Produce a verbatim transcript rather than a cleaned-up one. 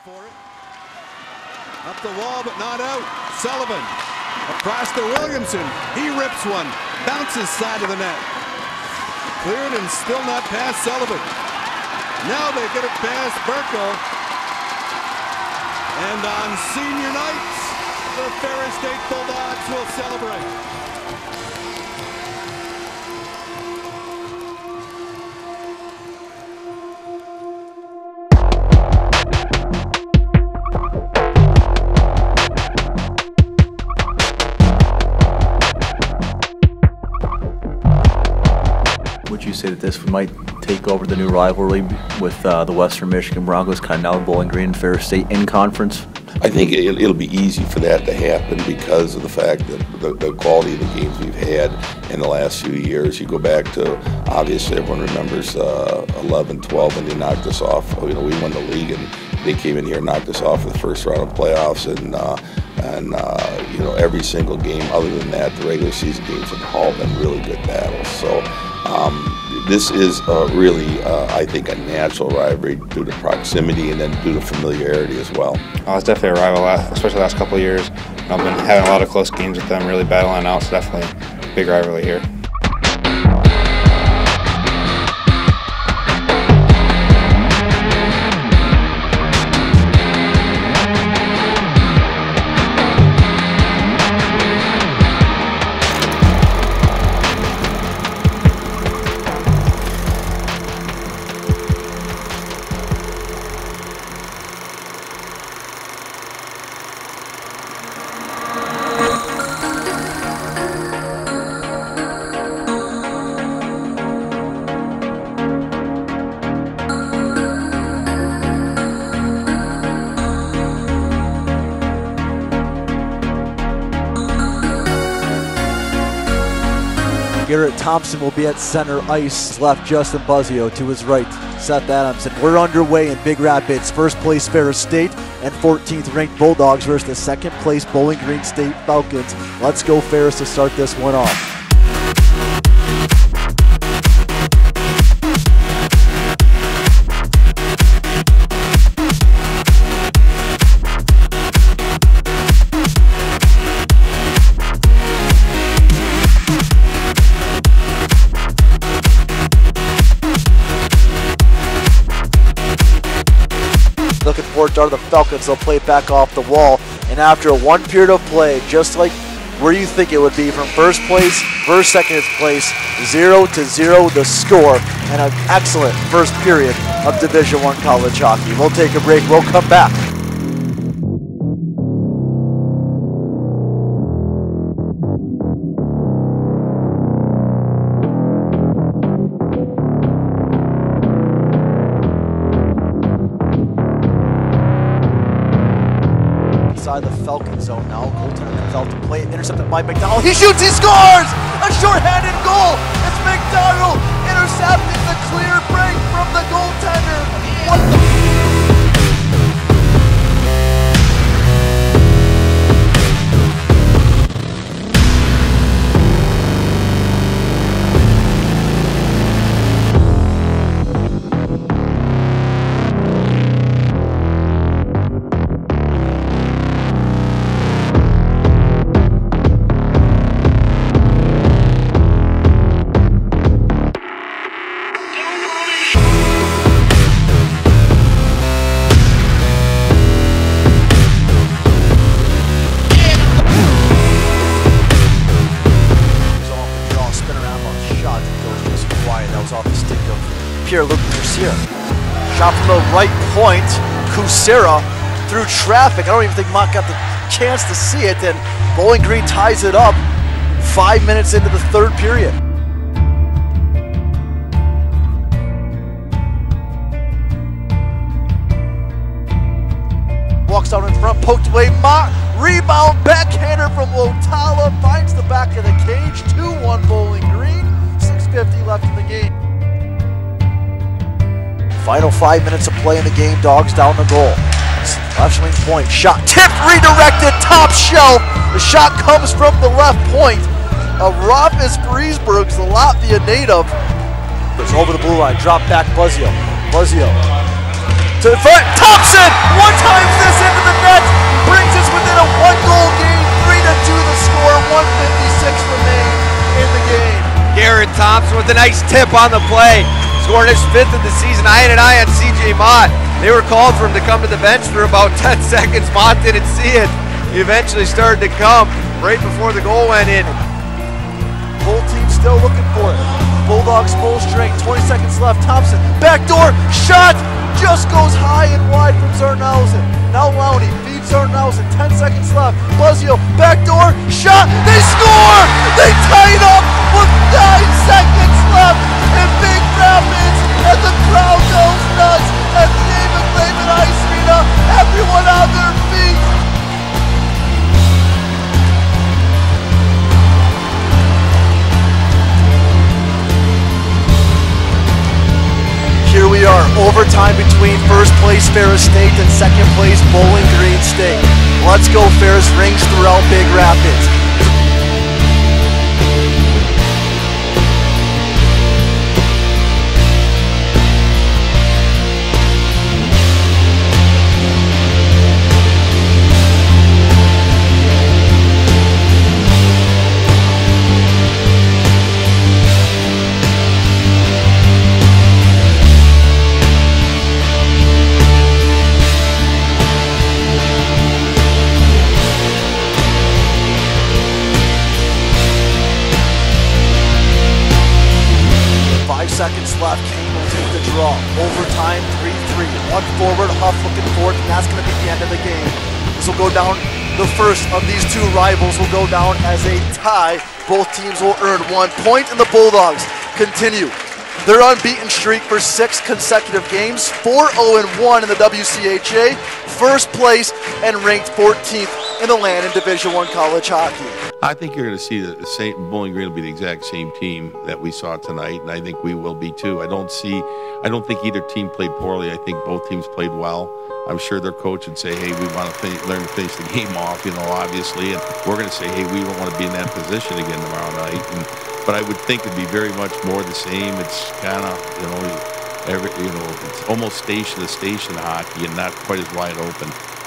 for it. Up the wall, but not out. Sullivan across to Williamson. He rips one. Bounces side of the net. Cleared and still not past Sullivan. Now they get it past Burko. And on senior night, the Ferris State Bulldogs will celebrate. Would you say that this might take over the new rivalry with uh, the Western Michigan Broncos, kind of now Bowling Green and Ferris State in conference? I think it, it'll be easy for that to happen because of the fact that the, the quality of the games we've had in the last few years. You go back to, obviously everyone remembers uh, eleven twelve when they knocked us off. You know, we won the league and they came in here and knocked us off for the first round of playoffs. And uh, and uh, you know, every single game other than that, the regular season games have all been really good battles. So. Um, this is uh, really, uh, I think, a natural rivalry due to proximity and then due to familiarity as well. Oh, it's definitely a rival, especially the last couple of years. I've been having a lot of close games with them, really battling out. It's definitely a big rivalry here. Garrett Thompson will be at center ice. Left Justin Buzzio to his right. Seth Adamson. We're underway in Big Rapids. First place Ferris State and fourteenth ranked Bulldogs versus the second place Bowling Green State Falcons. Let's go Ferris to start this one off. Looking forward to the Falcons. They'll play it back off the wall. And after a one period of play, just like where you think it would be from first place versus second place, zero to zero the score, and an excellent first period of Division One college hockey. We'll take a break. We'll come back. Inside the Falcon zone now. Goaltender comes out to play it, intercepted by McDonald. He shoots, he scores! A shorthanded goal! It's McDonald intercepting the clear break from the goaltender. What the off the stick of Pierre-Luc Mercier. Shot from the right point, Kusera through traffic. I don't even think Mott got the chance to see it, and Bowling Green ties it up five minutes into the third period. Walks down in front, poked away, Mott, rebound, backhander from Lotala, finds the back of the cage, two one Bowling Green, six fifty left in the game. Final five minutes of play in the game, Dogs down the goal. Left wing point, shot tipped, redirected, top shelf. The shot comes from the left point of Rafis Briesbergs, the Latvia native. It's over the blue line, drop back Buzzio. Buzzio to the front, Thompson, one time Thompson with a nice tip on the play, scoring his fifth of the season. Eye and an eye on C J Mott. They were called for him to come to the bench for about ten seconds. Mott didn't see it. He eventually started to come right before the goal went in. Both teams still looking for it. Bulldogs full strength, twenty seconds left. Thompson, backdoor shot, just goes high and wide from Zarnausen. Now Lowney feeds Zarnausen, ten seconds left. Buzzio, backdoor shot, they score! They tie it up with nine seconds left in Big Rapids, and the crowd goes nuts at David Lehman Ice Arena. Everyone on their feet. Here we are, overtime between first place Ferris State and second place Bowling Green State. Let's go Ferris, rings throughout Big Rapids. Seconds left, Kane will take the draw. Overtime, three three. One forward, Huff looking forward, and that's going to be the end of the game. This will go down, the first of these two rivals will go down as a tie. Both teams will earn one point, and the Bulldogs continue their unbeaten streak for six consecutive games, four oh one in the W C H A, first place, and ranked fourteenth in the land in Division One college hockey. I think you're going to see the same. Bowling Green will be the exact same team that we saw tonight, and I think we will be too. I don't see. I don't think either team played poorly. I think both teams played well. I'm sure their coach would say, "Hey, we want to fin- learn to finish the game off," you know, obviously, and we're going to say, "Hey, we don't want to be in that position again tomorrow night." And, but I would think it'd be very much more the same. It's kind of, you know, every, you know, it's almost station to station hockey and not quite as wide open.